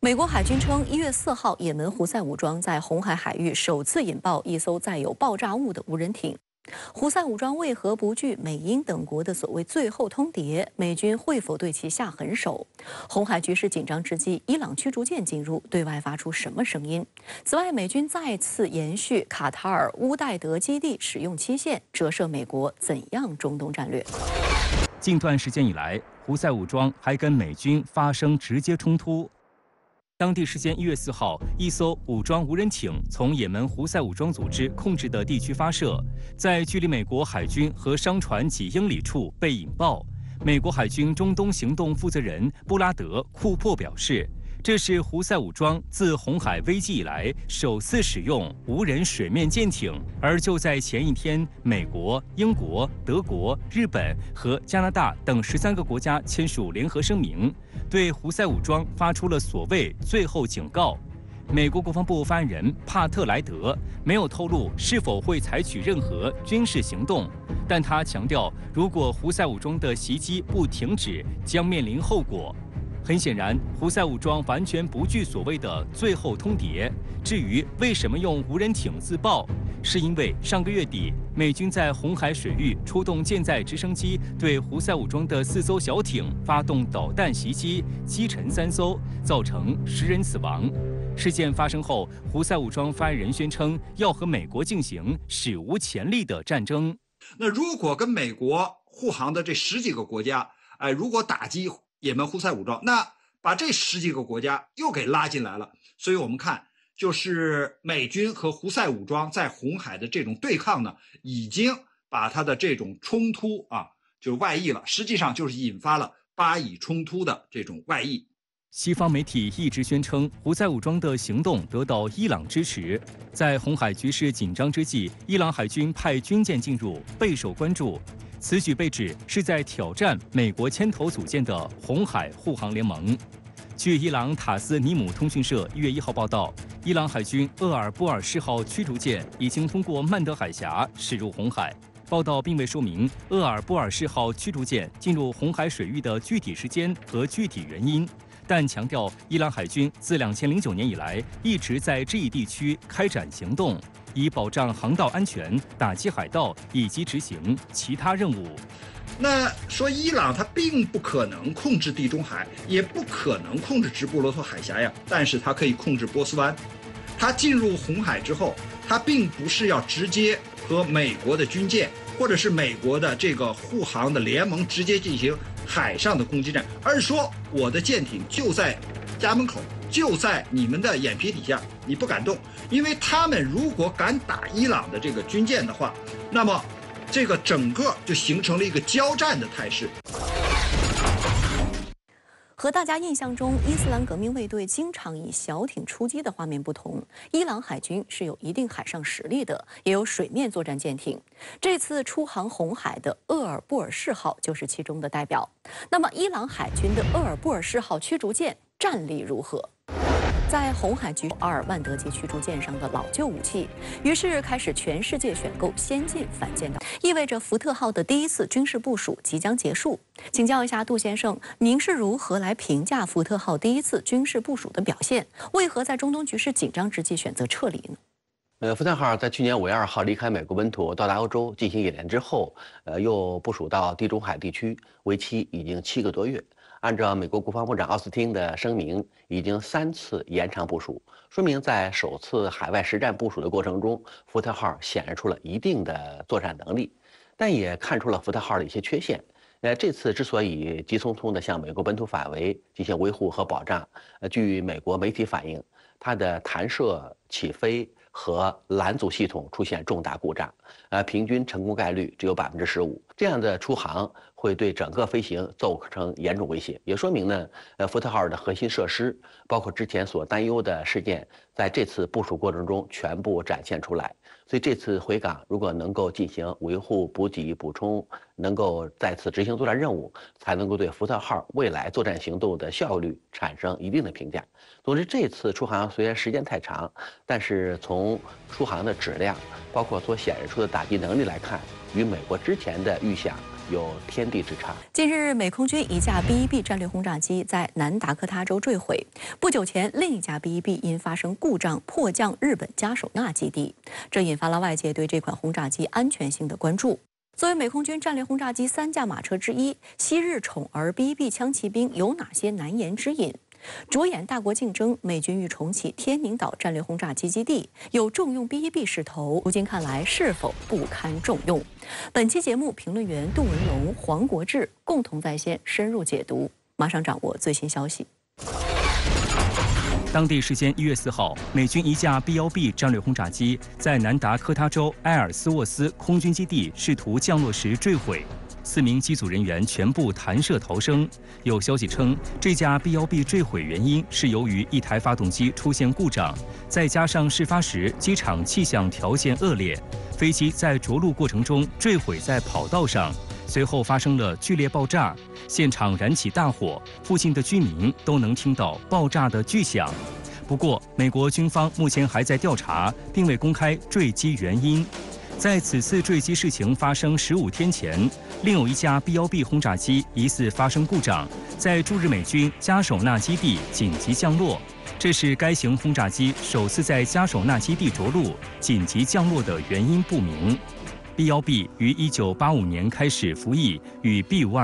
美国海军称，1月4号，也门胡塞武装在红海海域首次引爆一艘载有爆炸物的无人艇。胡塞武装为何不惧美英等国的所谓最后通牒？美军会否对其下狠手？红海局势紧张之际，伊朗驱逐舰进入，对外发出什么声音？此外，美军再次延续卡塔尔乌代德基地使用期限，折射美国怎样中东战略？ 近段时间以来，胡塞武装还跟美军发生直接冲突。当地时间1月4号，一艘武装无人艇从也门胡塞武装组织控制的地区发射，在距离美国海军和商船几英里处被引爆。美国海军中东行动负责人布拉德·库珀表示，这是胡塞武装自红海危机以来首次使用无人水面舰艇。而就在前一天，美国、英国、德国、日本和加拿大等13个国家签署联合声明，对胡塞武装发出了所谓最后警告。美国国防部发言人帕特莱德没有透露是否会采取任何军事行动，但他强调，如果胡塞武装的袭击不停止，将面临后果。很显然，胡塞武装完全不惧所谓的最后通牒。至于为什么用无人艇自爆，是因为上个月底，美军在红海水域出动舰载直升机，对胡塞武装的4艘小艇发动导弹袭击，击沉3艘，造成10人死亡。事件发生后，胡塞武装发言人宣称要和美国进行史无前例的战争。 那如果跟美国护航的这10几个国家，如果打击也门胡塞武装，那把这10几个国家又给拉进来了。所以我们看，就是美军和胡塞武装在红海的这种对抗呢，已经把它的这种冲突就外溢了，实际上就是引发了巴以冲突的这种外溢。 西方媒体一直宣称胡塞武装的行动得到伊朗支持。在红海局势紧张之际，伊朗海军派军舰进入，备受关注。此举被指是在挑战美国牵头组建的红海护航联盟。据伊朗塔斯尼姆通讯社1月1号报道，伊朗海军厄尔布尔士号驱逐舰已经通过曼德海峡驶入红海。报道并未说明厄尔布尔士号驱逐舰进入红海水域的具体时间和具体原因，但强调伊朗海军自2009年以来一直在这一地区开展行动，以保障航道安全、打击海盗以及执行其他任务。 那说伊朗它并不可能控制地中海，也不可能控制直布罗陀海峡呀，但是它可以控制波斯湾。它进入红海之后，它并不是要直接和美国的军舰或者是美国的这个护航的联盟直接进行海上的攻击战，而是说我的舰艇就在家门口，就在你们的眼皮底下，你不敢动。因为他们如果敢打伊朗的这个军舰的话，那么这个整个就形成了一个交战的态势。 和大家印象中伊斯兰革命卫队经常以小艇出击的画面不同，伊朗海军是有一定海上实力的，也有水面作战舰艇。这次出航红海的厄尔布尔士号就是其中的代表。那么，伊朗海军的厄尔布尔士号驱逐舰战力如何？在红海局阿尔曼德级驱逐舰上的老旧武器，于是开始全世界选购先进反舰导，意味着福特号的第一次军事部署即将结束。请教一下杜先生，您是如何来评价福特号第一次军事部署的表现？为何在中东局势紧张之际选择撤离呢？ 福特号在去年5月2号离开美国本土，到达欧洲进行演练之后，又部署到地中海地区，为期已经7个多月。按照美国国防部长奥斯汀的声明，已经3次延长部署，说明在首次海外实战部署的过程中，福特号显示出了一定的作战能力，但也看出了福特号的一些缺陷。这次之所以急匆匆地向美国本土返回进行维护和保障，据美国媒体反映，它的弹射、起飞和拦阻系统出现重大故障，平均成功概率只有15%。这样的出航会对整个飞行构成严重威胁，也说明呢，福特号的核心设施，包括之前所担忧的事件，在这次部署过程中全部展现出来。所以这次回港如果能够进行维护、补给、补充，能够再次执行作战任务，才能够对福特号未来作战行动的效率产生一定的评价。总之，这次出航虽然时间太长，但是从出航的质量，包括所显示出的打击能力来看，与美国之前的预想有天地之差。 近日，美空军一架 B-1B 战略轰炸机在南达科他州坠毁。不久前，另一架 B-1B 因发生故障迫降日本加手纳基地，这引发了外界对这款轰炸机安全性的关注。作为美空军战略轰炸机3驾马车之一，昔日宠儿 B-1B 枪骑兵有哪些难言之隐？着眼大国竞争，美军欲重启天宁岛战略轰炸机基地，有重用 B-1B 势头，如今看来是否不堪重用？本期节目，评论员杜文龙、黄国志共同在线深入解读，马上掌握最新消息。 当地时间1月4号，美军一架 B-1B 战略轰炸机在南达科他州埃尔斯沃斯空军基地试图降落时坠毁。4名机组人员全部弹射逃生。有消息称，这架 B-1B 坠毁原因是由于一台发动机出现故障，再加上事发时机场气象条件恶劣，飞机在着陆过程中坠毁在跑道上，随后发生了剧烈爆炸，现场燃起大火，附近的居民都能听到爆炸的巨响。不过，美国军方目前还在调查，并未公开坠机原因。在此次坠机事情发生15天前，另有一架 B-1B 轰炸机疑似发生故障，在驻日美军加手纳基地紧急降落。这是该型轰炸机首次在加手纳基地着陆，紧急降落的原因不明。B-1B 于1985年开始服役，与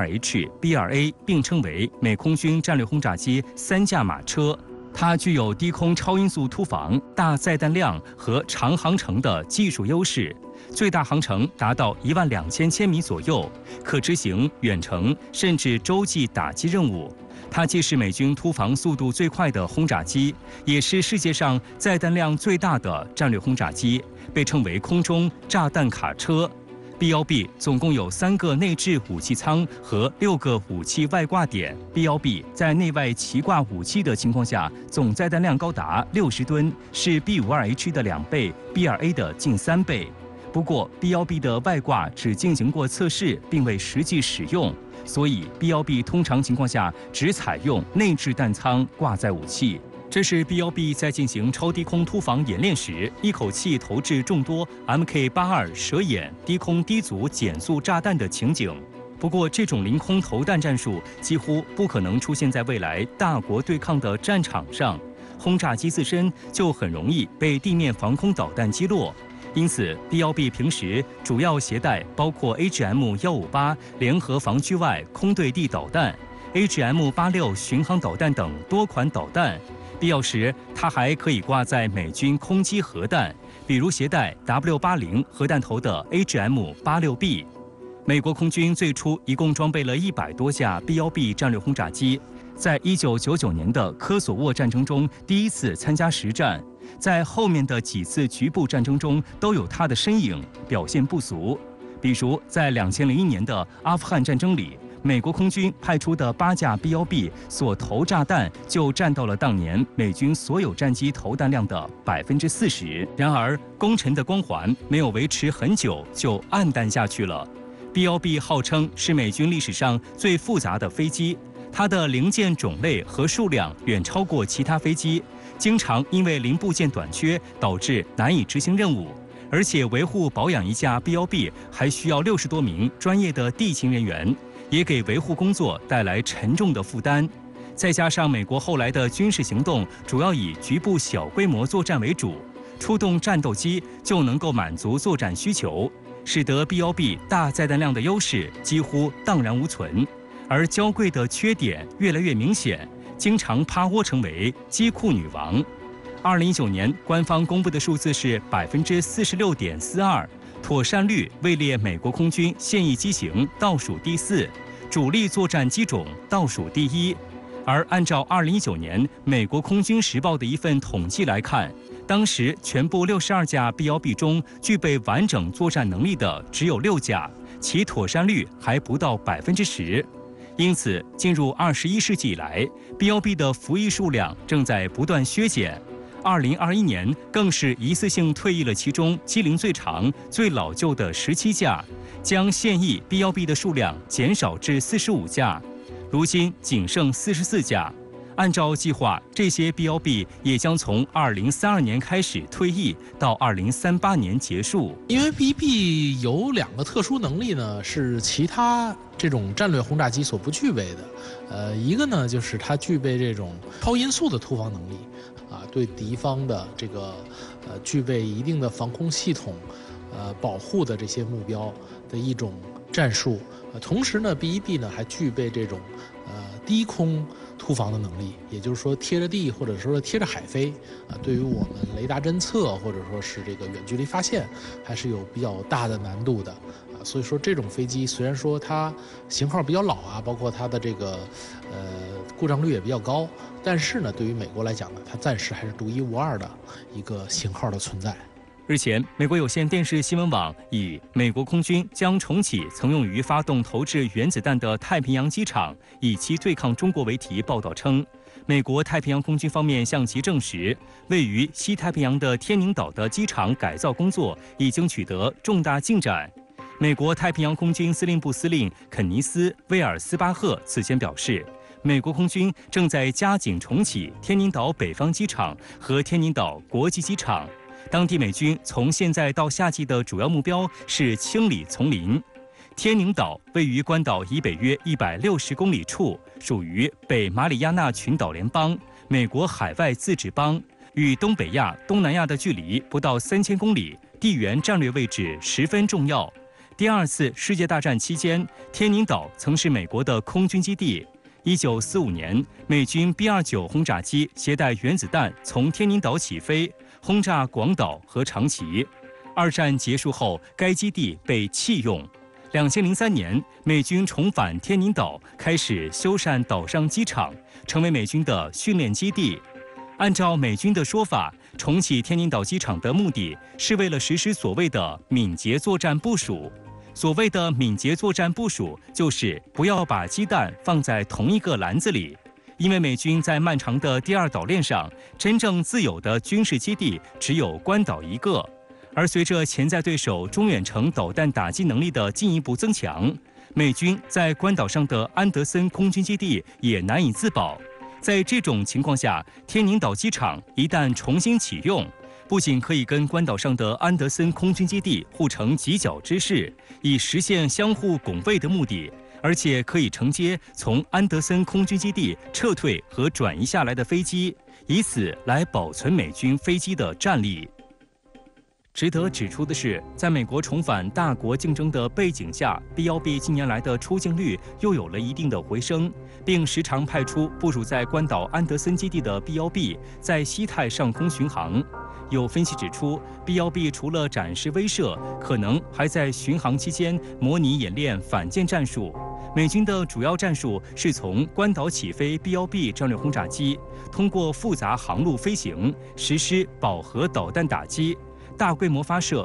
B-52H、B-2A 并称为美空军战略轰炸机3驾马车。它具有低空超音速突防、大载弹量和长航程的技术优势。最大航程达到12000千米左右，可执行远程甚至洲际打击任务。它既是美军突防速度最快的轰炸机，也是世界上载弹量最大的战略轰炸机，被称为空中炸弹卡车。B-1B 总共有3个内置武器舱和6个武器外挂点。B-1B 在内外齐挂武器的情况下，总载弹量高达60吨，是 B-52H 的2倍，B-2A 的近3倍。不过 B-1B 的外挂只进行过测试，并未实际使用，所以 B-1B 通常情况下只采用内置弹舱挂载武器。这是 B-1B 在进行超低空突防演练时，一口气投掷众多 Mk82蛇眼低空低阻减速炸弹的情景。不过，这种凌空投弹战术几乎不可能出现在未来大国对抗的战场上，轰炸机自身就很容易被地面防空导弹击落。因此 ，B-1B 平时主要携带包括 AGM-158 联合防区外空对地导弹、AGM-86 巡航导弹等多款导弹。必要时，它还可以挂载美军空基核弹，比如携带 W80 核弹头的 AGM-86B。美国空军最初一共装备了100多架 B-1B 战略轰炸机，在1999年的科索沃战争中第一次参加实战，在后面的几次局部战争中都有它的身影，表现不俗。比如在2001年的阿富汗战争里，美国空军派出的8架 B-1B 所投炸弹就占到了当年美军所有战机投弹量的40%。然而，功臣的光环没有维持很久，就黯淡下去了。B-1B 号称是美军历史上最复杂的飞机，它的零件种类和数量远超过其他飞机，经常因为零部件短缺导致难以执行任务。而且维护保养一架 B-1B 还需要60多名专业的地勤人员，也给维护工作带来沉重的负担。再加上美国后来的军事行动主要以局部小规模作战为主，出动战斗机就能够满足作战需求，使得 B-1B 大载弹量的优势几乎荡然无存，而娇贵的缺点越来越明显，经常趴窝成为机库女王。2019年官方公布的数字是46.42%，妥善率位列美国空军现役机型倒数第4，主力作战机种倒数第1。而按照2019年美国空军时报的一份统计来看，当时全部62架 B-1B 中具备完整作战能力的只有6架，其妥善率还不到10%。因此，进入21世纪以来 ，B-1B 的服役数量正在不断削减。2021年更是一次性退役了其中机龄最长、最老旧的17架，将现役 B-1B 的数量减少至45架，如今仅剩44架。 按照计划，这些 B-1B 也将从2032年开始退役，到2038年结束。 因为 B-1B 有2个特殊能力呢，是其他这种战略轰炸机所不具备的。一个呢就是它具备这种超音速的突防能力，对敌方的这个具备一定的防空系统，保护的这些目标的一种战术。同时呢 ，B-1B 呢还具备这种低空突防的能力，也就是说贴着地或者说贴着海飞对于我们雷达侦测或者说是这个远距离发现，还是有比较大的难度的所以说这种飞机虽然说它型号比较老包括它的这个故障率也比较高，但是呢，对于美国来讲呢，它暂时还是独一无二的一个型号的存在。 日前，美国有线电视新闻网以美国空军将重启曾用于发动投掷原子弹的太平洋机场，以其对抗中国为题报道称，美国太平洋空军方面向其证实，位于西太平洋的天宁岛的机场改造工作已经取得重大进展。美国太平洋空军司令部司令肯尼斯·威尔斯巴赫此前表示，美国空军正在加紧重启天宁岛北方机场和天宁岛国际机场。当地美军从现在到夏季的主要目标是清理丛林。天宁岛位于关岛以北约160公里处，属于北马里亚纳群岛联邦，美国海外自治邦，与东北亚、东南亚的距离不到3000公里，地缘战略位置十分重要。第2次世界大战期间，天宁岛曾是美国的空军基地。1945年，美军 B-29轰炸机携带原子弹从天宁岛起飞，轰炸广岛和长崎。2战结束后，该基地被弃用。2003年，美军重返天宁岛，开始修缮岛上机场，成为美军的训练基地。按照美军的说法，重启天宁岛机场的目的是为了实施所谓的敏捷作战部署。所谓的敏捷作战部署，就是不要把鸡蛋放在同一个篮子里。因为美军在漫长的第2岛链上，真正自有的军事基地只有关岛一个。而随着潜在对手中远程导弹打击能力的进一步增强，美军在关岛上的安德森空军基地也难以自保。在这种情况下，天宁岛机场一旦重新启用，不仅可以跟关岛上的安德森空军基地互成犄角之势，以实现相互拱卫的目的，而且可以承接从安德森空军基地撤退和转移下来的飞机，以此来保存美军飞机的战力。值得指出的是，在美国重返大国竞争的背景下 ，B-1B 近年来的出境率又有了一定的回升，并时常派出部署在关岛安德森基地的 B-1B 在西太上空巡航。有分析指出 ，B-1B 除了展示威慑，可能还在巡航期间模拟演练反舰战术。美军的主要战术是从关岛起飞 B-1B 战略轰炸机，通过复杂航路飞行实施饱和导弹打击。大规模发射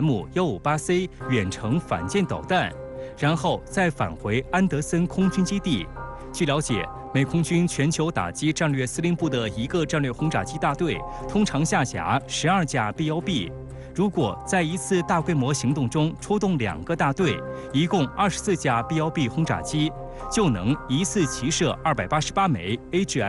AGM-158C 远程反舰导弹，然后再返回安德森空军基地。据了解，美空军全球打击战略司令部的一个战略轰炸机大队通常下辖12架 B-1B。如果在一次大规模行动中出动2个大队，一共24架 B-1B 轰炸机，就能一次齐射288枚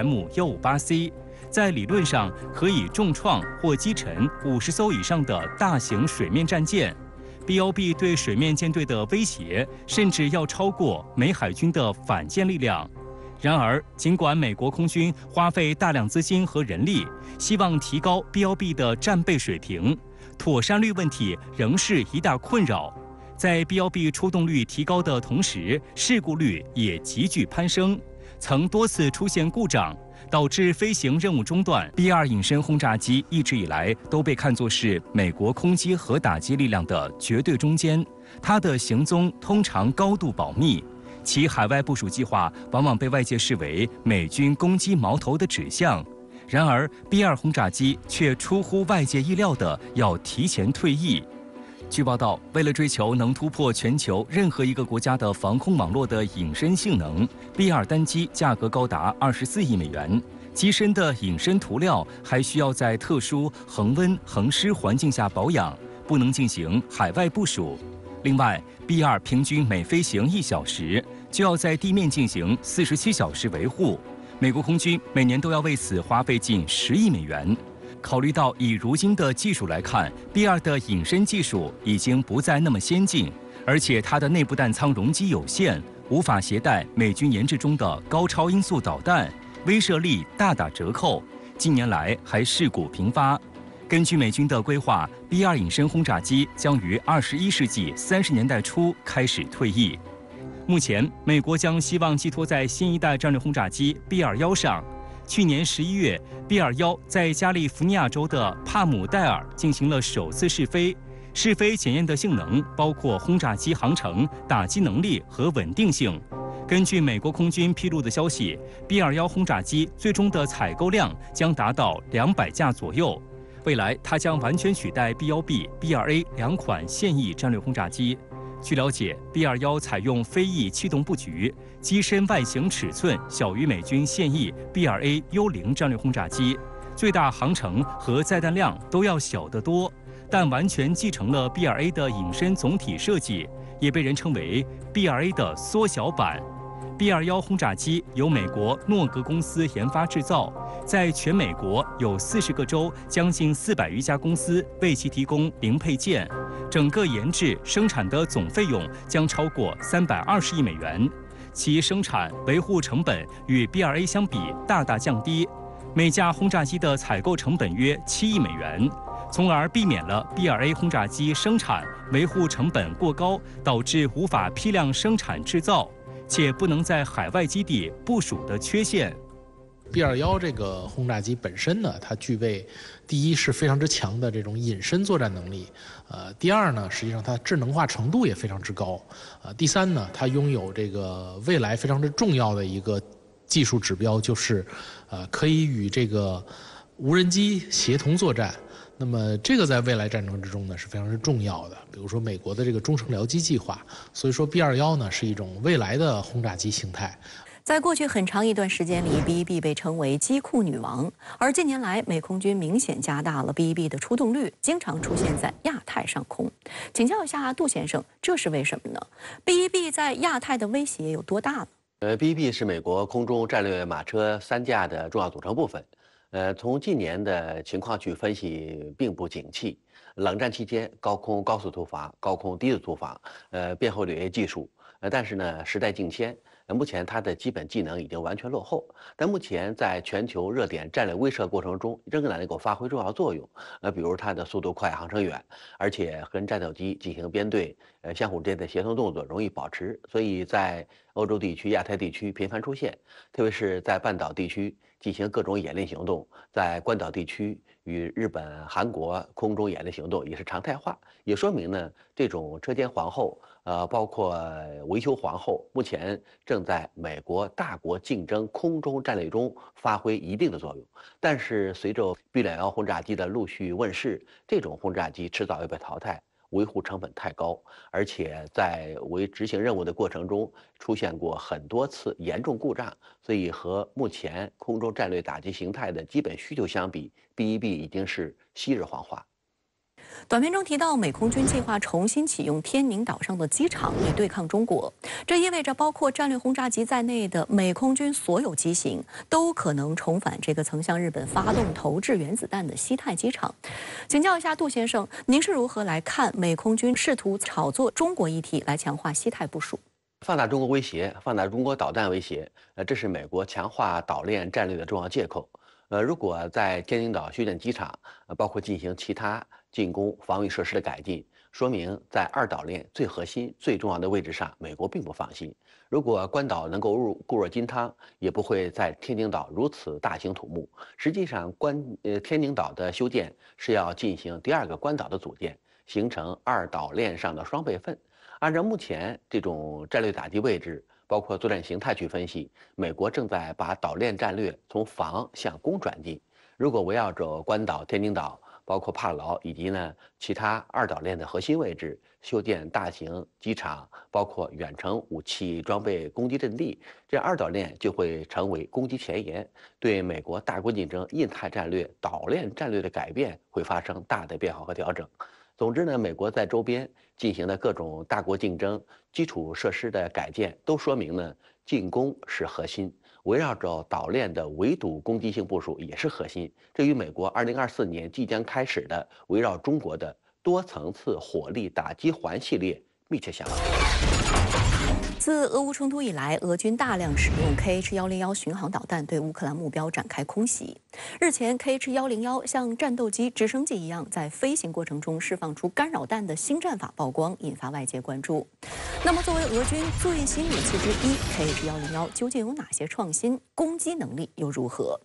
AGM-158C。在理论上可以重创或击沉50艘以上的大型水面战舰。B-1B 对水面舰队的威胁甚至要超过美海军的反舰力量。然而，尽管美国空军花费大量资金和人力，希望提高 B-1B 的战备水平，妥善率问题仍是一大困扰。在 B-1B 出动率提高的同时，事故率也急剧攀升，曾多次出现故障，导致飞行任务中断。B-2隐身轰炸机一直以来都被看作是美国空机和打击力量的绝对中坚，它的行踪通常高度保密，其海外部署计划往往被外界视为美军攻击矛头的指向。然而 B-2轰炸机却出乎外界意料的要提前退役。据报道，为了追求能突破全球任何一个国家的防空网络的隐身性能 ，B-2单机价格高达24亿美元。机身的隐身涂料还需要在特殊恒温恒湿环境下保养，不能进行海外部署。另外 ，B-2平均每飞行1小时就要在地面进行47小时维护。 美国空军每年都要为此花费近10亿美元。考虑到以如今的技术来看 ，B2 的隐身技术已经不再那么先进，而且它的内部弹仓容积有限，无法携带美军研制中的高超音速导弹，威慑力大打折扣。近年来还事故频发。根据美军的规划 ，B2 隐身轰炸机将于21世纪30年代初开始退役。目前，美国将希望寄托在新一代战略轰炸机 B21上。去年11月 ，B21在加利福尼亚州的帕姆代尔进行了首次试飞。试飞检验的性能包括轰炸机航程、打击能力和稳定性。根据美国空军披露的消息 ，B21轰炸机最终的采购量将达到200架左右。未来，它将完全取代 B1B、B2A 两款现役战略轰炸机。据了解 ，B21采用飞翼气动布局，机身外形尺寸小于美军现役 B2A-U0战略轰炸机，最大航程和载弹量都要小得多，但完全继承了 B2A 的隐身总体设计，也被人称为 B2A 的缩小版。B21轰炸机由美国诺格公司研发制造，在全美国有40个州，将近400余家公司为其提供零配件。整个研制生产的总费用将超过320亿美元，其生产维护成本与 B2A 相比大大降低，每架轰炸机的采购成本约7亿美元，从而避免了 B2A 轰炸机生产维护成本过高，导致无法批量生产制造，且不能在海外基地部署的缺陷。 B21这个轰炸机本身呢，它具备第一是非常之强的这种隐身作战能力，第二呢，实际上它智能化程度也非常之高，第三呢，它拥有这个未来非常之重要的一个技术指标，就是可以与这个无人机协同作战。那么这个在未来战争之中呢是非常之重要的，比如说美国的这个中程僚机计划，所以说 B21呢是一种未来的轰炸机形态。 在过去很长一段时间里 ，B-1B 被称为机库女王，而近年来美空军明显加大了 B-1B 的出动率，经常出现在亚太上空。请教一下杜先生，这是为什么呢 ？B-1B 在亚太的威胁有多大呢 ？B-1B 是美国空中战略马车3架的重要组成部分。从近年的情况去分析，并不景气。冷战期间，高空高速突防、高空低速突防，变后掠技术。但是呢，时代境迁，目前它的基本技能已经完全落后。但目前在全球热点战略威慑过程中，仍然能够发挥重要作用。比如它的速度快、航程远，而且跟战斗机进行编队，相互之间的协同动作容易保持，所以在欧洲地区、亚太地区频繁出现，特别是在半岛地区进行各种演练行动，在关岛地区与日本、韩国空中演练行动也是常态化，也说明呢，这种车间皇后，包括维修皇后，目前正在美国大国竞争空中战略中发挥一定的作用。但是随着 B21轰炸机的陆续问世，这种轰炸机迟早要被淘汰。维护成本太高，而且在执行任务的过程中出现过很多次严重故障，所以和目前空中战略打击形态的基本需求相比 ，B-1B 已经是昔日黄花。 短片中提到，美空军计划重新启用天宁岛上的机场以对抗中国，这意味着包括战略轰炸机在内的美空军所有机型都可能重返这个曾向日本发动投掷原子弹的西太机场。请教一下杜先生，您是如何来看美空军试图炒作中国议题来强化西太部署？ 放大中国威胁，放大中国导弹威胁，这是美国强化岛链战略的重要借口。如果在天宁岛修建机场，包括进行其他进攻防御设施的改进，说明在二岛链最核心、最重要的位置上，美国并不放心。如果关岛能够固若金汤，也不会在天宁岛如此大兴土木。实际上，天宁岛的修建是要进行第二个关岛的组建，形成二岛链上的双备份。按照目前这种战略打击位置，包括作战形态去分析，美国正在把岛链战略从防向攻转进。如果围绕着关岛、天宁岛，包括帕劳以及呢其他二岛链的核心位置修建大型机场，包括远程武器装备攻击阵地，这二岛链就会成为攻击前沿，对美国大国竞争、印太战略、岛链战略的改变会发生大的变化和调整。总之呢，美国在周边进行的各种大国竞争、基础设施的改建，都说明呢，进攻是核心， 围绕着岛链的围堵攻击性部署也是核心，这与美国2024年即将开始的围绕中国的多层次火力打击环系列密切相关。 自俄乌冲突以来，俄军大量使用 KH-101巡航导弹对乌克兰目标展开空袭。日前 ，KH-101像战斗机、直升机一样在飞行过程中释放出干扰弹的新战法曝光，引发外界关注。那么，作为俄军最新武器之一 ，KH-101究竟有哪些创新？攻击能力又如何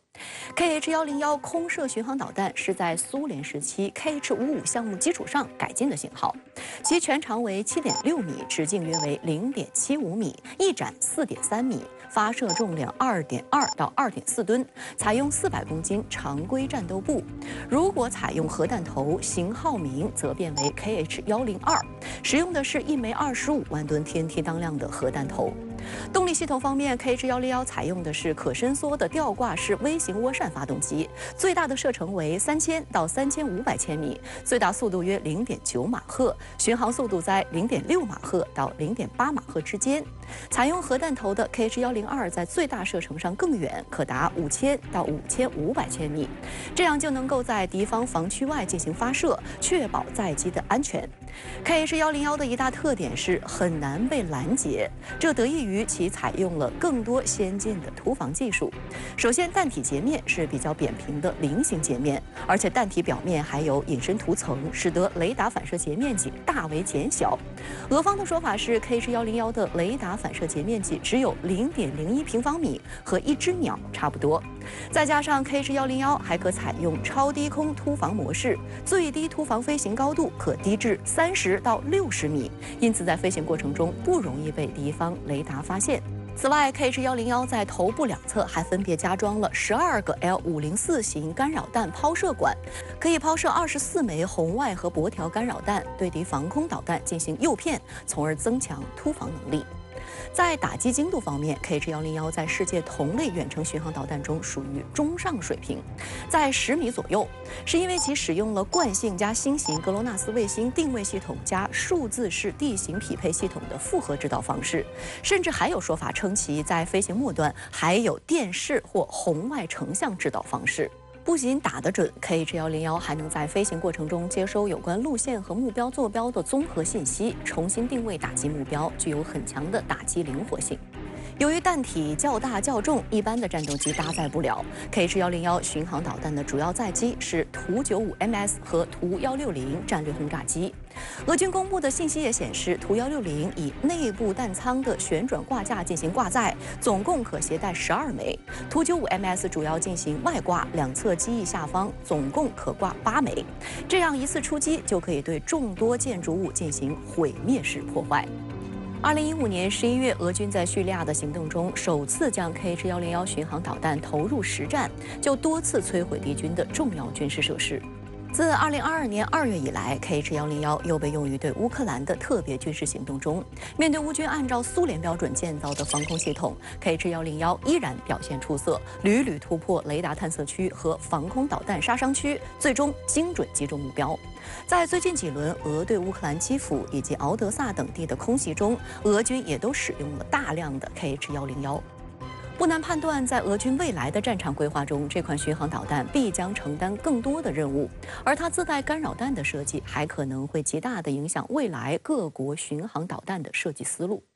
？KH-101空射巡航导弹是在苏联时期 KH-55项目基础上改进的型号，其全长为7.6米，直径约为0.75米，翼展4.3米，发射重量2.2到2.4吨，采用400公斤常规战斗部。如果采用核弹头，型号名则变为 KH-102，使用的是一枚25万吨 TNT 当量的核弹头。动力系统方面 ，KH-101采用的是可伸缩的吊挂式微型涡扇发动机，最大的射程为3000到3500千米，最大速度约0.9马赫，巡航速度在0.6马赫到0.8马赫之间。采用核弹头的 KH-102在最大射程上更远，可达5000到5500千米，这样就能够在敌方防区外进行发射，确保载机的安全。KH-101的一大特点是很难被拦截，这得益于其采用了更多先进的突防技术。首先，弹体截面是比较扁平的菱形截面，而且弹体表面还有隐身涂层，使得雷达反射截面积大为减小。俄方的说法是 ，KH-101的雷达反射截面积只有0.01平方米，和一只鸟差不多。再加上 KH-101还可采用超低空突防模式，最低突防飞行高度可低至30到60米，因此在飞行过程中不容易被敌方雷达发现。此外 ，KH-101在头部两侧还分别加装了12个 L504型干扰弹抛射管，可以抛射24枚红外和薄条干扰弹，对敌防空导弹进行诱骗，从而增强突防能力。在打击精度方面 ，KH-101在世界同类远程巡航导弹中属于中上水平，在10米左右，是因为其使用了惯性加新型格罗纳斯卫星定位系统加数字式地形匹配系统的复合制导方式，甚至还有说法称其在飞行末端还有电视或红外成像制导方式。不仅打得准 ，KH-101还能在飞行过程中接收有关路线和目标坐标的综合信息，重新定位打击目标，具有很强的打击灵活性。由于弹体较大较重，一般的战斗机搭载不了。KH-101巡航导弹的主要载机是图95MS 和图160战略轰炸机。俄军公布的信息也显示，图160以内部弹舱的旋转挂架进行挂载，总共可携带12枚；图95MS 主要进行外挂，两侧机翼下方总共可挂8枚。这样一次出击就可以对众多建筑物进行毁灭式破坏。2015年11月，俄军在叙利亚的行动中首次将 KH-101巡航导弹投入实战，就多次摧毁敌军的重要军事设施。自2022年2月以来 ，KH-101又被用于对乌克兰的特别军事行动中。面对乌军按照苏联标准建造的防空系统 ，KH-101依然表现出色，屡屡突破雷达探测区和防空导弹杀伤区，最终精准击中目标。在最近几轮俄对乌克兰基辅以及敖德萨等地的空袭中，俄军也都使用了大量的 KH-101。不难判断，在俄军未来的战场规划中，这款巡航导弹必将承担更多的任务，而它自带干扰弹的设计，还可能会极大地影响未来各国巡航导弹的设计思路。